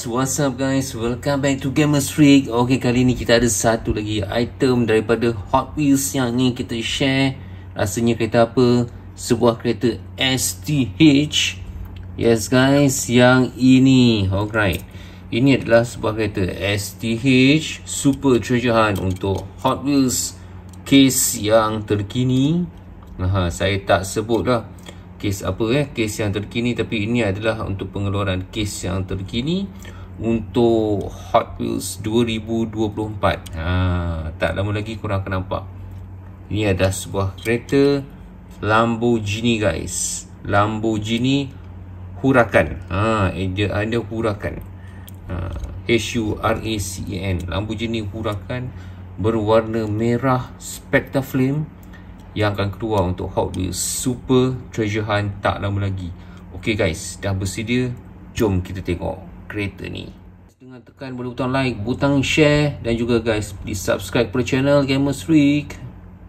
what's up guys, welcome back to Gamers Freak. Okay, kali ni kita ada satu lagi item daripada Hot Wheels yang ni kita share. Rasanya kereta apa? Sebuah kereta STH. Yes guys, yang ini. Alright, ini adalah sebuah kereta STH Super Treasure Hunt untuk Hot Wheels case yang terkini. Saya tak sebut lah case apa case yang terkini, tapi ini adalah untuk pengeluaran case yang terkini untuk Hot Wheels 2024. Tak lama lagi korang akan nampak. Ini adalah sebuah kereta Lamborghini guys. Lamborghini Huracan. Dia ada Huracan. HURACAN. Lamborghini Huracan berwarna merah Spectraflame yang akan keluar untuk Hot Wheels Super Treasure Hunt tak lama lagi. Okay guys, dah bersedia? Jom kita tengok kereta ni. Dengan tekan butang like, butang share, dan juga guys, please subscribe kepada channel Gamers Freak.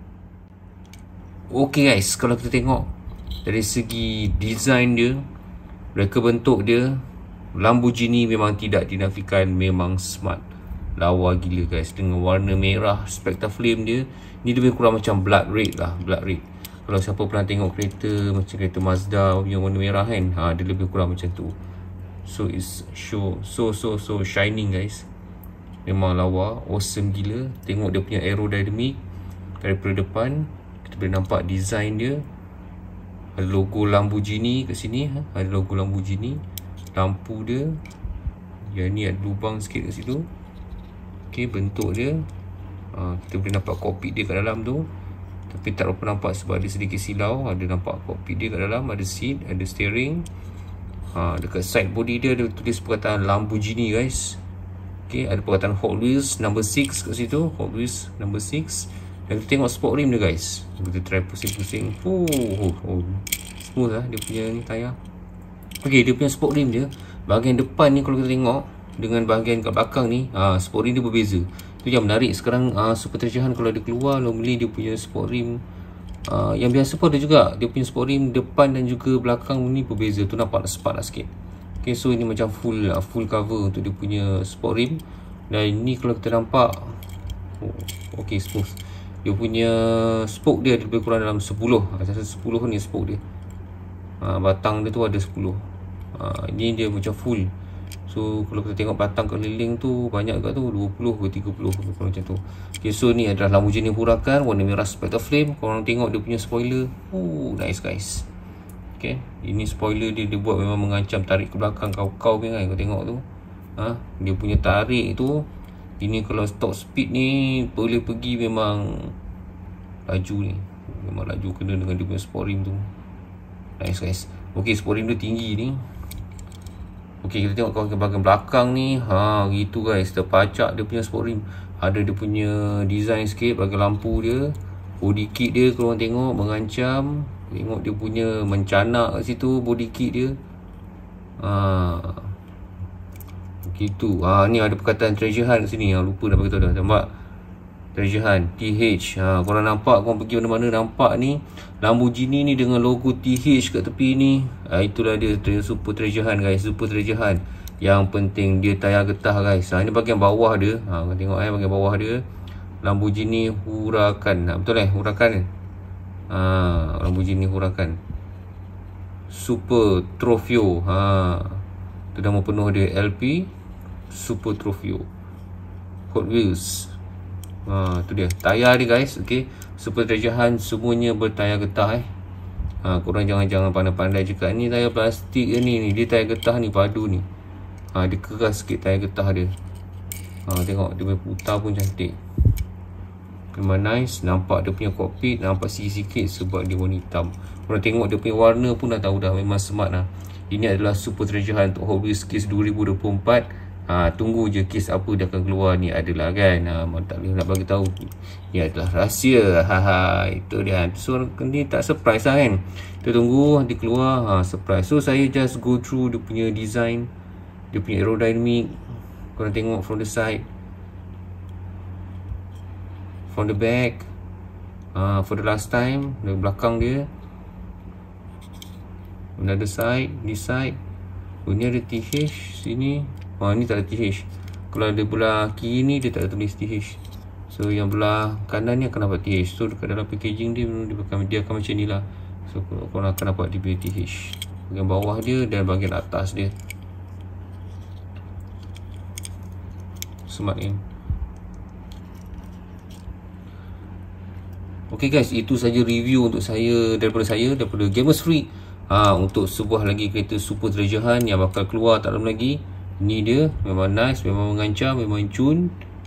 Okay guys, kalau kita tengok dari segi design dia, reka bentuk dia, Lamborghini memang tidak dinafikan, memang smart. Lawa gila guys, dengan warna merah Spectraflame dia. Ni lebih kurang macam blood red lah, blood red. Kalau siapa pernah tengok kereta macam kereta Mazda yang warna merah kan, dia lebih kurang macam tu. So it's so shining guys. Memang lawa, awesome gila. Tengok dia punya aerodynamic daripada depan, kita boleh nampak design dia. Ada logo Lamborghini kat sini, ada logo Lamborghini. Lampu dia, yang ni ada lubang sikit kat situ. Okay, bentuk dia, kita boleh nampak kokpit dia kat dalam tu, tapi tak berapa nampak sebab ada sedikit silau. Ada nampak kokpit dia kat dalam, ada seat, ada steering. Dekat side body dia ada tulis perkataan Lamborghini guys. Okay, ada perkataan Hot Wheels number 6 kat situ, Hot Wheels number 6. Dan kita tengok sport rim dia guys. Kita try pusing-pusing. Smooth lah dia punya ni tayar. Okay, dia punya sport rim dia, bahagian depan ni kalau kita tengok dengan bahagian kat belakang ni, sport rim dia berbeza. Tu yang menarik. Sekarang Super Treasure Hunt kalau dia keluar, normally dia punya sport rim yang biasa pun ada juga. Dia punya sport rim depan dan juga belakang ni berbeza. Tu nampak sepat lah sikit. Okay, so ini macam full cover untuk dia punya sport rim. Dan ini kalau kita nampak, okay, smooth. Dia punya spoke dia lebih kurang dalam 10. Saya rasa 10 ni spoke dia. Batang dia tu ada 10. Ini dia macam full. So kalau kita tengok batang keliling tu banyak kat tu, 20 ke 30 macam tu. Okay, so ni adalah Lamborghini Huracan warna merah Spectraflame. Korang tengok dia punya spoiler. Nice guys. Okay, ini spoiler dia buat memang mengancam, tarik ke belakang kau kan, kau tengok tu. Dia punya tarik tu, ini kalau top speed ni boleh pergi memang laju ni. Memang laju kena dengan dia punya sport rim tu. Nice guys. Okay, sport rim dia tinggi ni. Okay, kita tengok bahagian belakang ni. Gitu guys, terpacak dia punya sport rim. Ada dia punya design sikit bahagian lampu dia. Body kit dia kalau orang tengok mengancam. Tengok dia punya mencanak kat situ body kit dia. Gitu. Ni ada perkataan Treasure Hunt kat sini. Lupa nak beritahu dah. Nampak? Treasure Hunt TH. Korang nampak, korang pergi mana-mana nampak ni Lamborghini ni dengan logo TH kat tepi ni. Itulah dia Super Treasure Hunt guys. Super Treasure Hunt. Yang penting dia tayar getah guys. Ini bahagian bawah dia. Korang tengok bahagian bawah dia Lamborghini Huracan. Betul Huracan. Lamborghini Huracan Super Trofeo. Itu nama penuh dia, LP Super Trofeo Hot Wheels. Tu dia tayar dia guys. Okay, Super Treasure Hunt semuanya bertayar getah. Korang jangan pandai-pandai cakap ni tayar plastik ke ni. Dia tayar getah ni, padu ni. Dia keras sikit tayar getah dia. Tengok dia punya putar pun cantik. Memang nice. Nampak dia punya kokpit, nampak sikit-sikit sebab dia warna hitam. Korang tengok dia punya warna pun dah tahu dah, memang smart lah. Ini adalah Super Treasure Hunt untuk Hot Wheels Case 2024. Tunggu je case apa dia akan keluar ni adalah kan. Tak boleh nak bagi tahu. Ia adalah rahsia. Itu dia. So ni tak surprise lah kan. Kita tunggu dia keluar, surprise. So saya just go through dia punya design, dia punya aerodynamic. Korang tengok from the side, from the back, for the last time, dari belakang dia, another side, this side. Ini ada TH sini, Ni tak ada TH. Kalau ada belah kiri ni dia tak ada tulis TH. So yang belah kanan ni akan dapat TH. So dekat dalam packaging dia akan macam ni lah. So korang akan dapat dia punya TH, bahagian bawah dia dan bahagian atas dia. Smart in. Okay guys, itu saja review untuk saya daripada Gamers Freak. Untuk sebuah lagi kereta super treasure hunt yang bakal keluar tak lama lagi. Ni dia, memang nice, memang mengancam, memang cun.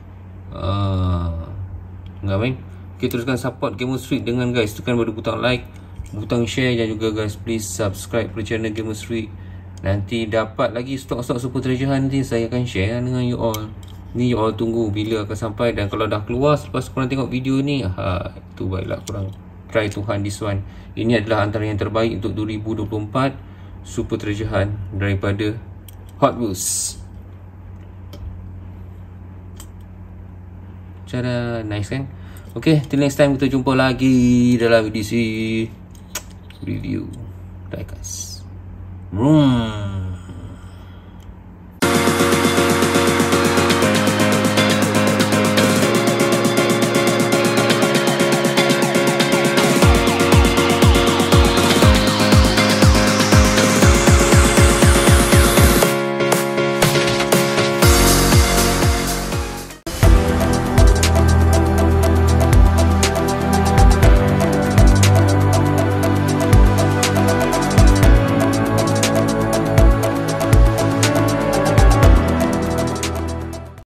Enggak main. Okay, teruskan support Gamers Freak dengan guys tekan pada butang like, butang share, dan juga guys please subscribe pada channel Gamers Freak. Nanti dapat lagi stok-stok super treasure hunt nanti saya akan share dengan you all. Ni you all tunggu bila akan sampai, dan kalau dah keluar selepas korang tengok video ni, itu baiklah korang try to hunt this one. Ini adalah antara yang terbaik untuk 2024 super treasure hunt daripada Hot Wheels. Cara nice kan? Okay, till next time kita jumpa lagi dalam edisi review diecast.